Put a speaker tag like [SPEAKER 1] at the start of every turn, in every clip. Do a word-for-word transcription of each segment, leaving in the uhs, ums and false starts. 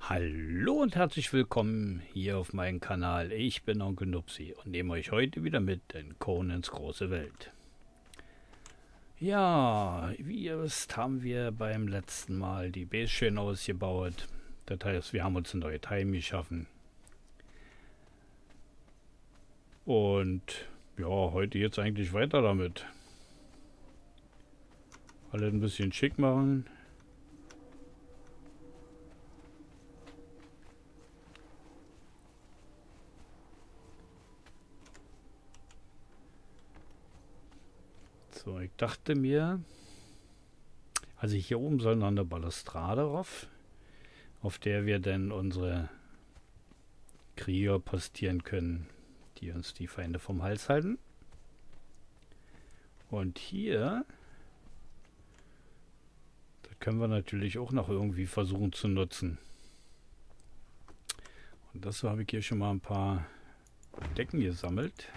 [SPEAKER 1] Hallo und herzlich willkommen hier auf meinem Kanal. Ich bin Onkel Nupsi und nehme euch heute wieder mit in Conans große Welt. Ja, wie ihr wisst, haben wir beim letzten Mal die Base schön ausgebaut. Das heißt, wir haben uns ein neues Heim geschaffen. Und ja, heute jetzt eigentlich weiter damit. Alle ein bisschen schick machen. So, ich dachte mir, also hier oben soll noch eine Balustrade drauf, auf der wir dann unsere Krieger postieren können, die uns die Feinde vom Hals halten. Und hier, das können wir natürlich auch noch irgendwie versuchen zu nutzen. Und dazu habe ich hier schon mal ein paar Decken gesammelt.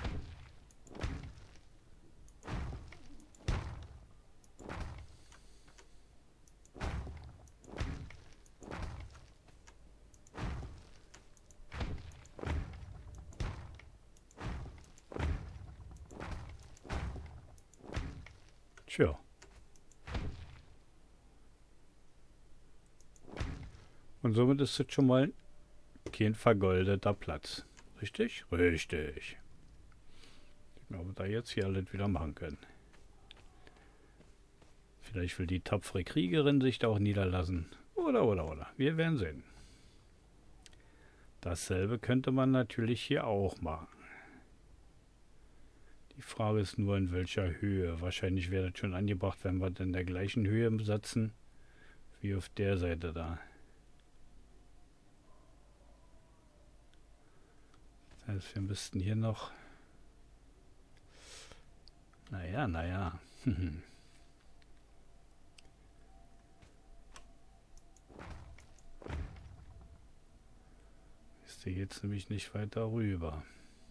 [SPEAKER 1] Tja. Und somit ist es schon mal kein vergoldeter Platz. Richtig? Richtig. Ich glaube, da jetzt hier alles wieder machen können. Vielleicht will die tapfere Kriegerin sich da auch niederlassen. Oder, oder, oder. Wir werden sehen. Dasselbe könnte man natürlich hier auch machen. Die Frage ist nur, in welcher Höhe. Wahrscheinlich wäre das schon angebracht, wenn wir in der gleichen Höhe besetzen, wie auf der Seite da. Das heißt, wir müssten hier noch... Naja, naja. Ist hier jetzt nämlich nicht weiter rüber.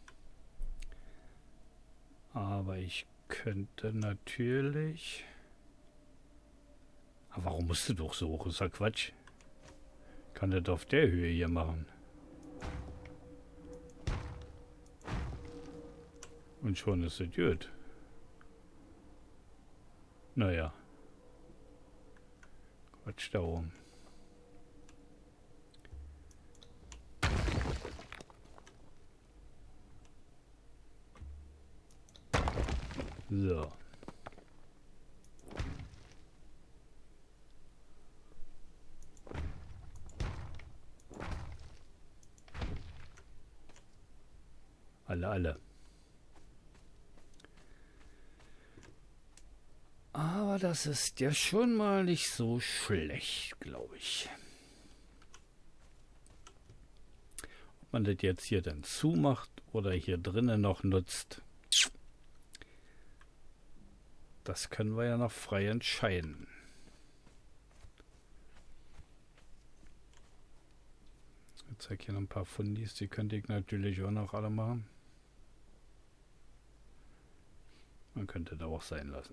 [SPEAKER 1] Aber ich könnte natürlich... Aber warum musst du doch so hoch? Ist ja Quatsch. Ich kann das auf der Höhe hier machen. Und schon ist es gut. Naja. Quatsch da oben. So. Alle, alle. Aber das ist ja schon mal nicht so schlecht, glaube ich. Ob man das jetzt hier dann zumacht oder hier drinnen noch nutzt, das können wir ja noch frei entscheiden. Ich zeige hier noch ein paar Fundis, die könnte ich natürlich auch noch alle machen. Man könnte da auch sein lassen.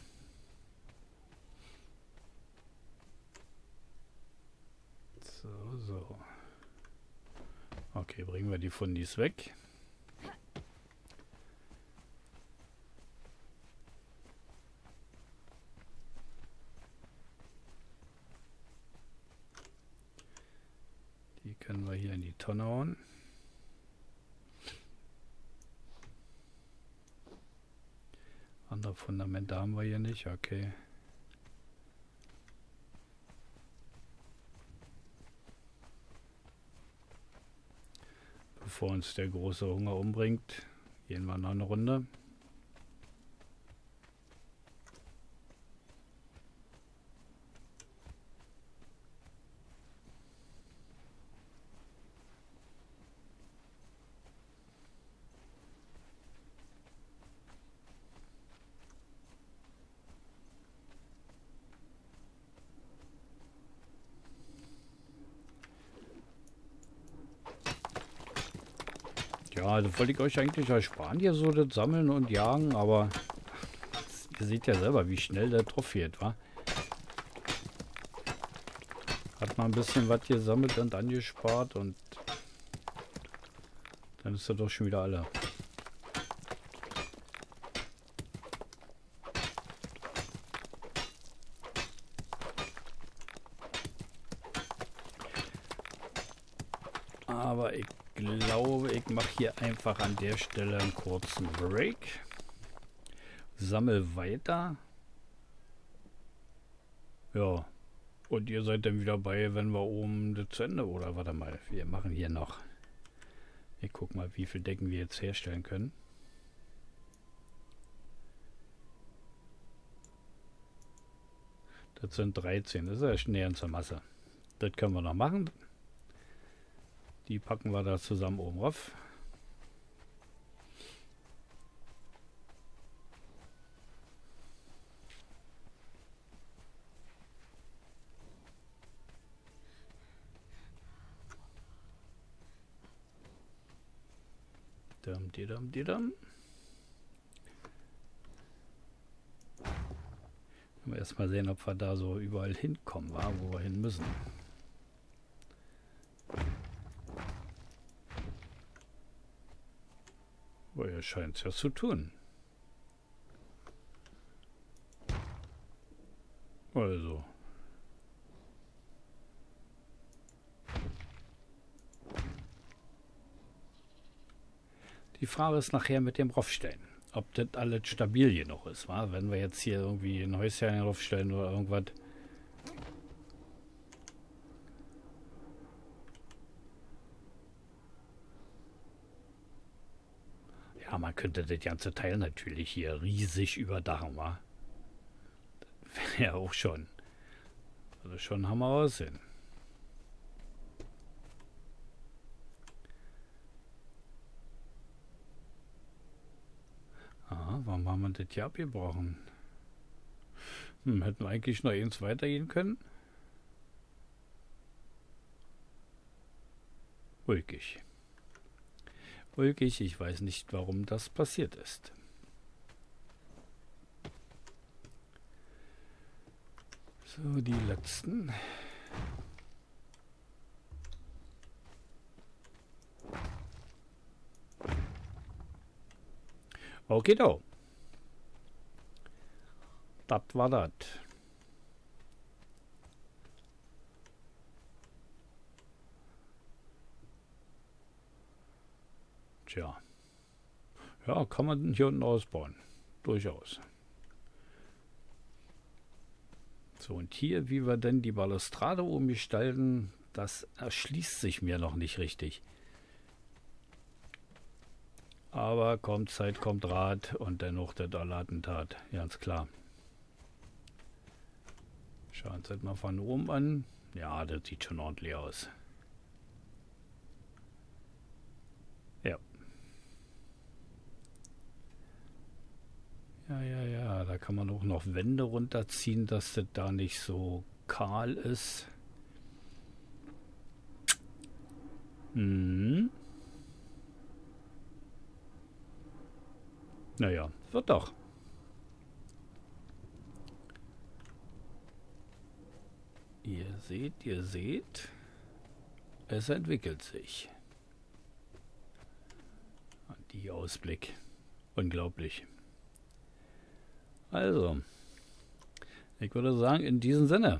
[SPEAKER 1] So, so. Okay, bringen wir die Fundis weg. Die können wir hier in die Tonne hauen. Andere Fundamente haben wir hier nicht, okay. Bevor uns der große Hunger umbringt, gehen wir noch eine Runde. Ja, also wollte ich euch eigentlich ersparen, hier so das Sammeln und Jagen, aber ihr seht ja selber, wie schnell der drauf geht, wa? Hat man ein bisschen was gesammelt und angespart und dann ist er doch schon wieder alle. Aber ich glaube, ich mache hier einfach an der Stelle einen kurzen Break. Sammel weiter. Ja. Und ihr seid dann wieder bei, wenn wir oben das zu Ende, oder warte mal, wir machen hier noch. Ich guck mal, wie viel Decken wir jetzt herstellen können. Das sind dreizehn, das ist ja schnell zur Masse. Das können wir noch machen. Die packen wir da zusammen oben rauf. Dum, di, dum, di, dum. Wir erstmal sehen, ob wir da so überall hinkommen, wa, wo wir hin müssen. Oh, ihr scheint es ja zu tun. Also. Die Frage ist nachher mit dem Raufstellen. Ob das alles stabil genug ist, wa? Wenn wir jetzt hier irgendwie ein Häuschen raufstellen oder irgendwas. Ja, man könnte das ganze Teil natürlich hier riesig überdachen, wa? Das wäre ja auch schon. Also schon Hammer aussehen. Ah, warum haben wir das hier abgebrochen? Hm, hätten wir eigentlich noch eins weitergehen können? Ulkig. Ulkig, ich weiß nicht, warum das passiert ist. So, die letzten. Okay, do. Das war das. Tja. Ja, kann man hier unten ausbauen. Durchaus. So, und hier, wie wir denn die Balustrade umgestalten, das erschließt sich mir noch nicht richtig. Aber kommt Zeit, kommt Rat und dennoch der Attentat, ganz klar. Schauen wir uns das mal von oben an. Ja, das sieht schon ordentlich aus. Ja. Ja, ja, ja, da kann man auch noch Wände runterziehen, dass das da nicht so kahl ist. Hm. Naja, wird doch. Ihr seht, ihr seht, es entwickelt sich. Die Ausblick. Unglaublich. Also, ich würde sagen, in diesem Sinne.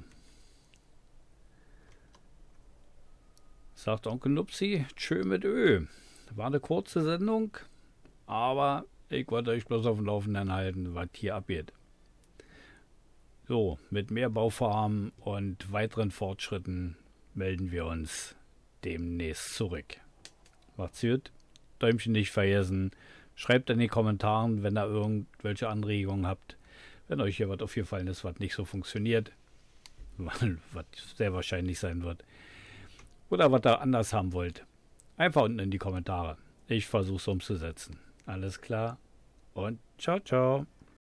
[SPEAKER 1] Sagt Onkel Nupsi, tschö mit Ö. War eine kurze Sendung, aber ich wollte euch bloß auf dem Laufenden halten, was hier abgeht. So, mit mehr Bauvorhaben und weiteren Fortschritten melden wir uns demnächst zurück. Macht's gut, Däumchen nicht vergessen, schreibt in den Kommentaren, wenn ihr irgendwelche Anregungen habt, wenn euch hier was aufgefallen ist, was nicht so funktioniert, was sehr wahrscheinlich sein wird, oder was ihr anders haben wollt. Einfach unten in die Kommentare. Ich versuche es umzusetzen. Alles klar und ciao, ciao.